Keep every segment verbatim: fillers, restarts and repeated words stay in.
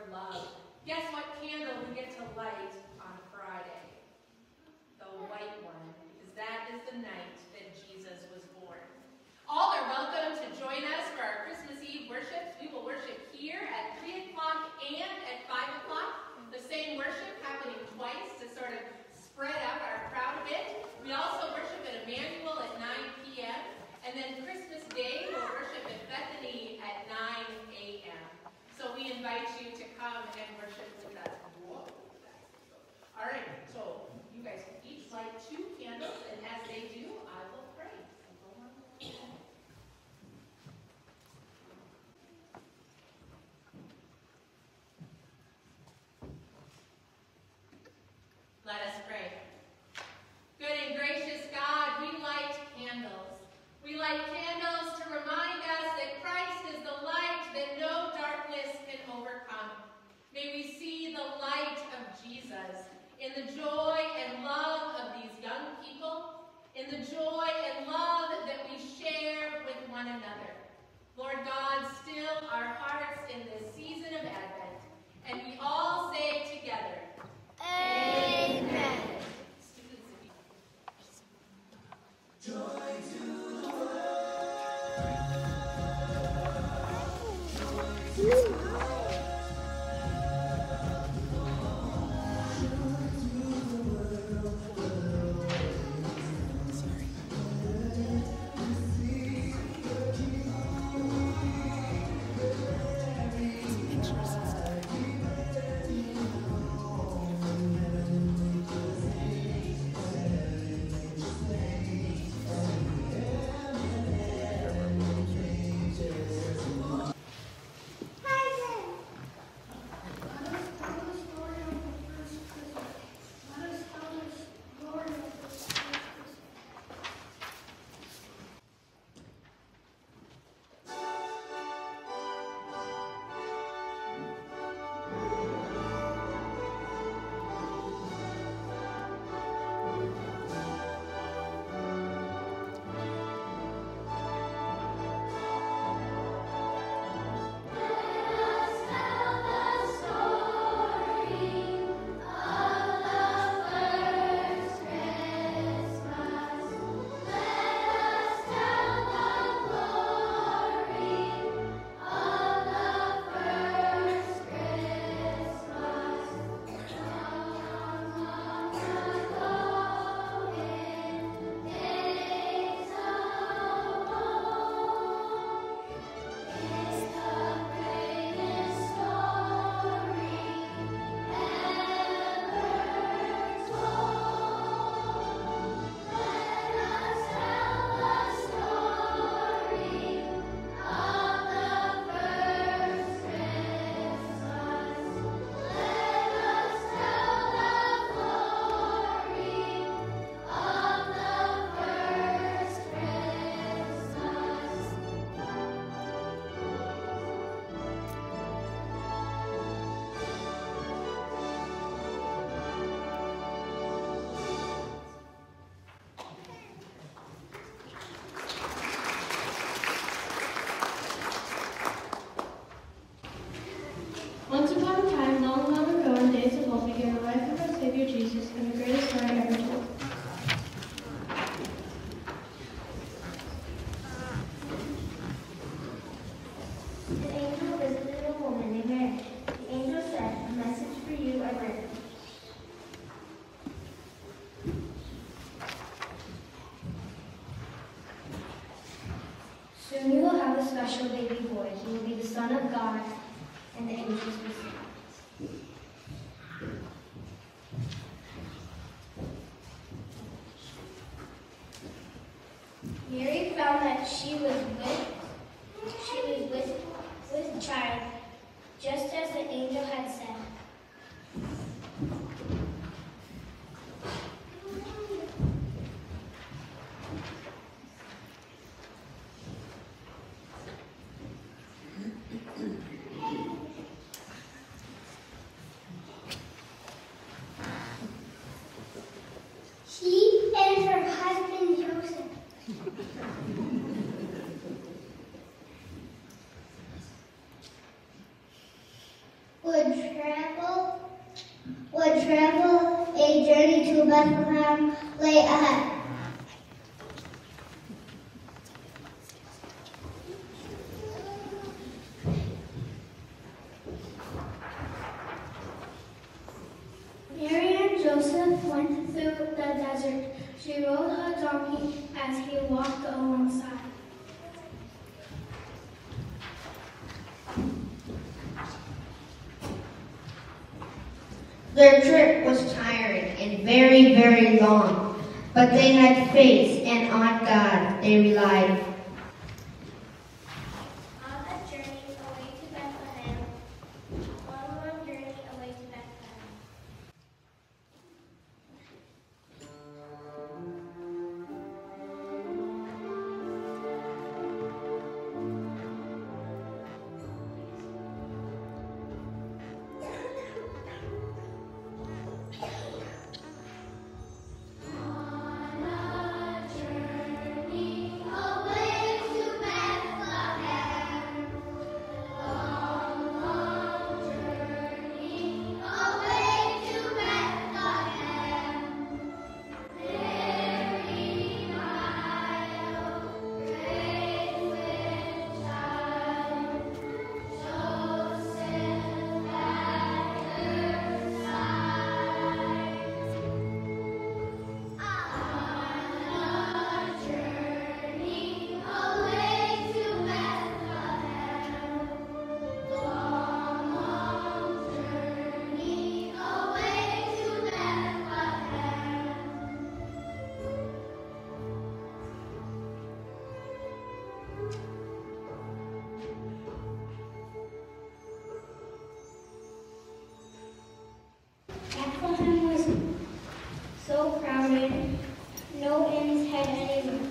love. Guess what candle we get to light on Friday? The white one, because that is the night that Jesus was born. All are welcome to join us for our Christmas Eve worship. We will worship here at three o'clock and at five o'clock. The same worship happening twice to sort of spread out our crowd a bit. We also worship at Emmanuel at nine p m And then Christmas Day, we'll worship at Bethany at nine a m So we invite you to come and worship with us. Whoa. All right, so you guys can each light two candles, and as they do, I will pray. Let us pray. Good and gracious God, we light candles. We light candles to remind us that Christ is the light that no darkness can overcome. May we see the light of Jesus in the joy and love of these young people, in the joy and love that we share with one another. Lord God, still our hearts in this season of Advent, and we all say together, Amen. Joy to the world. Joy to the world. Once upon a time, long, long ago, in days of old, began the life of our Savior Jesus, and the greatest story ever told. The angel visited a woman named Mary. The angel said, "A message for you I bring." Soon you will have a special baby boy. He will be the Son of God, and the angels will sing. Mary found that she was with she was with with child, just as the angel had said. She and her husband Joseph. would travel, would travel a journey to Bethlehem lay ahead. Mary and Joseph went through the desert. She rode a donkey as he walked alongside. Their trip was tiring and very, very long, but they had faith and on God they relied. On a journey away to Bethlehem, long, long journey away to Bethlehem. Bethlehem was so crowded, no inns had any room.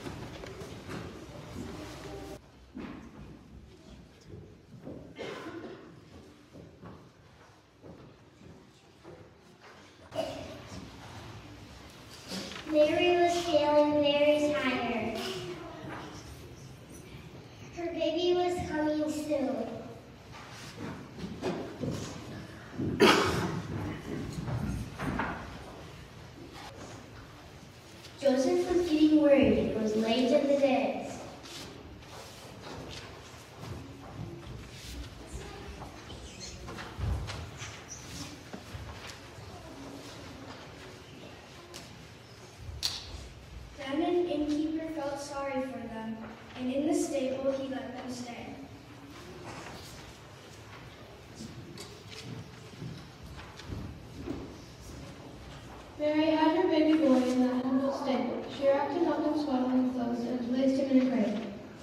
Mary was feeling very tired. Her baby was coming soon. Joseph was getting worried. It was late in the day. Then an innkeeper felt sorry for them, and in the stable he let them stay. Mary had her baby boy in that humble stable. She wrapped him up in swaddling clothes and placed him in a cradle.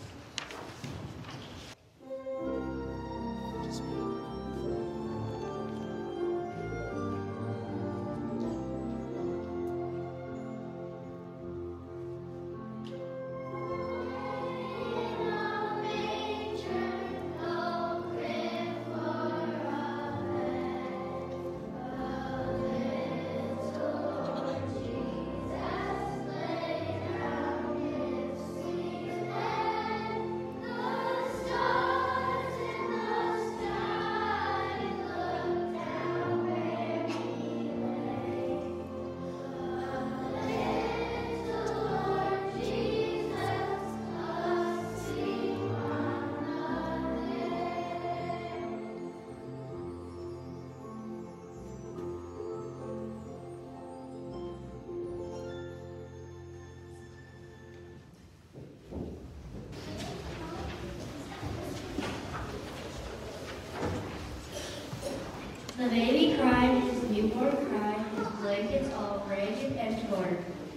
The baby cried, his newborn cried, his blankets all ragged and torn.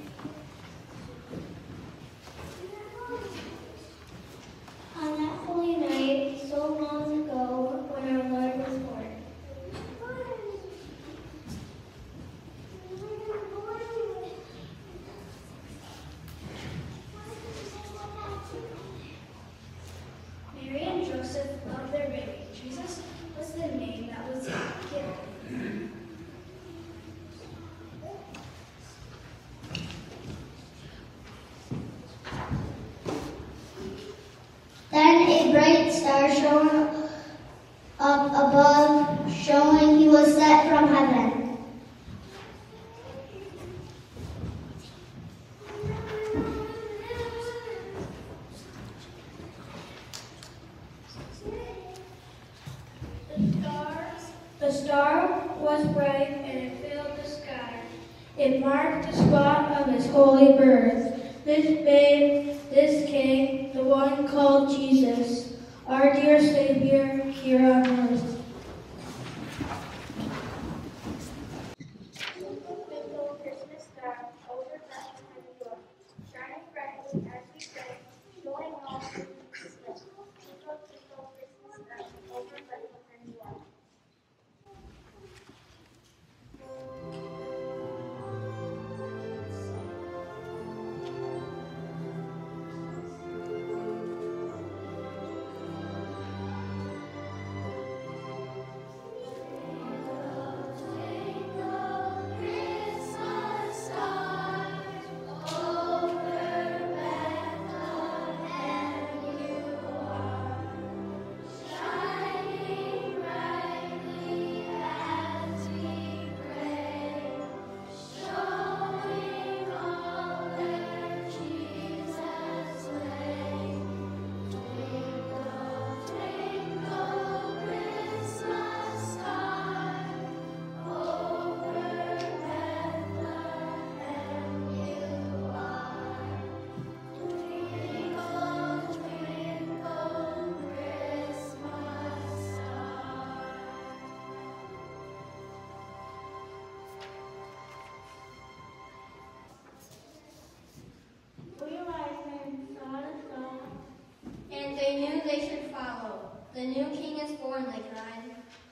On that holy night, so long ago, when our Lord was born. Mary and Joseph loved their baby. Jesus was the name that was given. Then a bright star shone up above, showing he was sent from heaven. The star, the star was bright and it filled the sky. It marked the spot of his holy birth. This babe, this king, the one called Jesus, our dear Savior here on earth. Little Christmas star over Bethlehem, New York, shining brightly as we pray, showing all who Christmas. Little Christmas star over Bethlehem, New York. And they knew they should follow. The new king is born, they cried.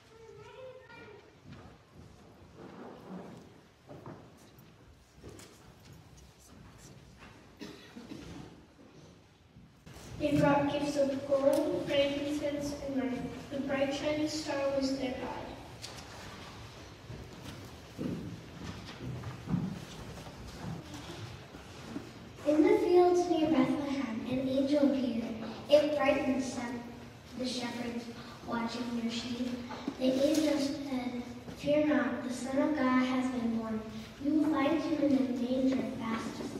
They brought gifts of gold, frankincense, and myrrh. The bright shining star was their guide. In the fields near Bethlehem, an angel appeared. It brightened the shepherds watching their sheep. The angel said, "Fear not, the Son of God has been born. You will find him in a manger, fast asleep."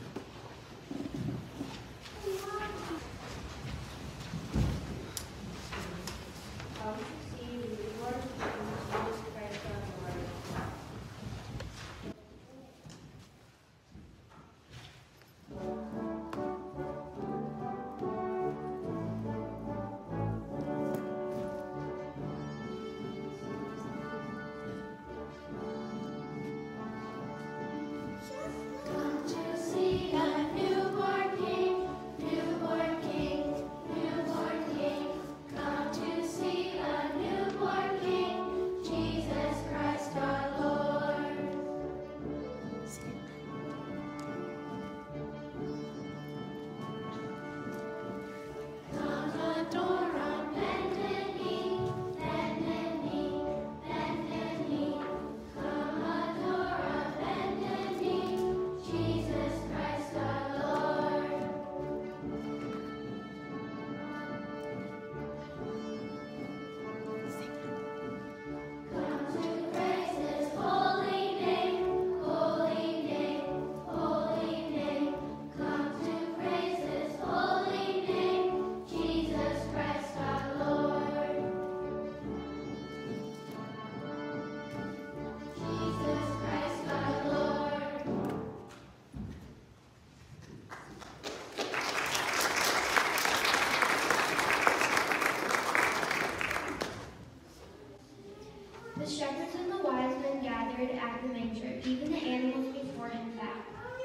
The shepherds and the wise men gathered at the manger, even the animals before him bowed.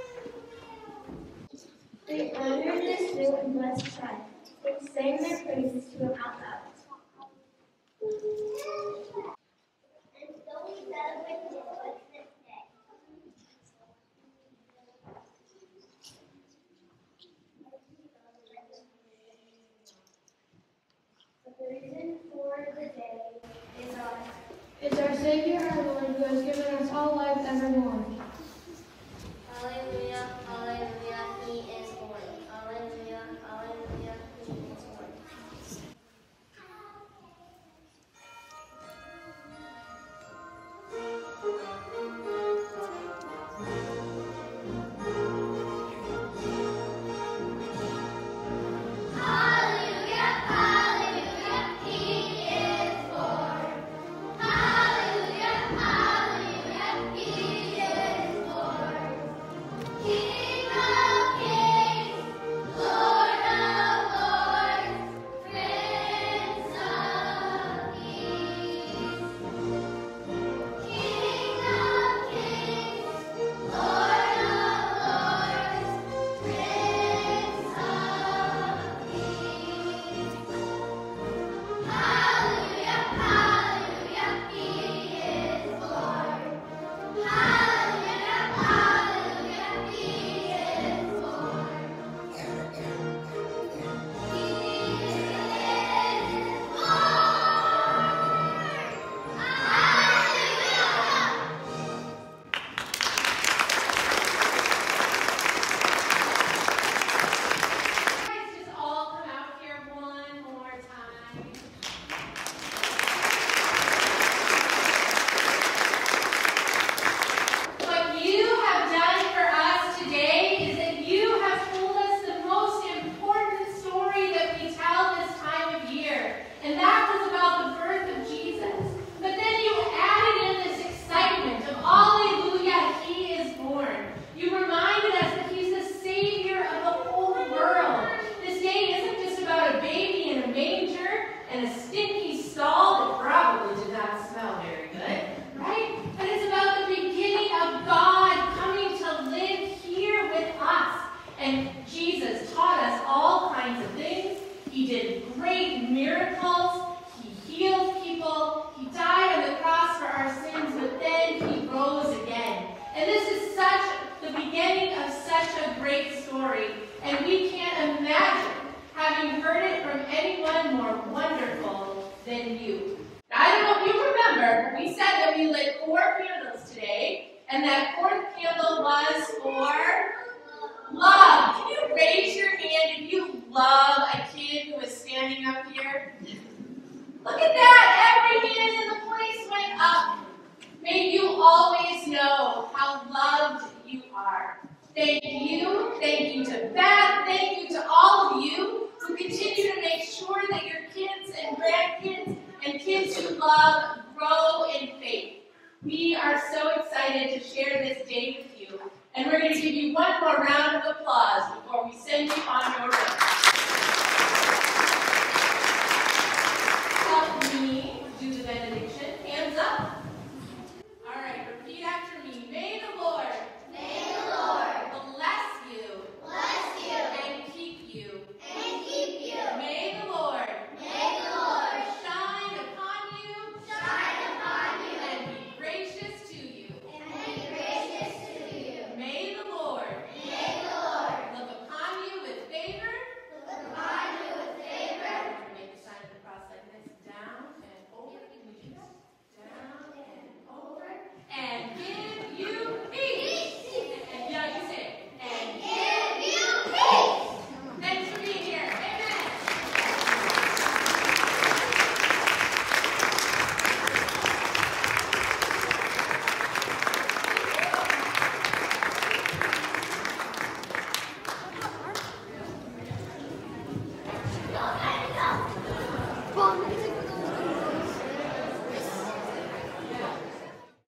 They honored this new and blessed child. They sang their praises to him out loud. And so we celebrate this Christmas day. But the reason for the day is our It's our Savior, our Lord, who has given us all life evermore. Alleluia, alleluia, he is born. Alleluia, alleluia, he is born. And that fourth candle was for love. Can you raise your hand if you love a kid who is standing up here? Look at that. Every hand in the place went up. May you always know how loved you are. Thank you. Thank you to Beth. Thank you to all of you who continue to make sure that your kids and grandkids and kids who love grow in faith. We are so excited to share this day with you. And we're going to give you one more round of applause before we send you on your way.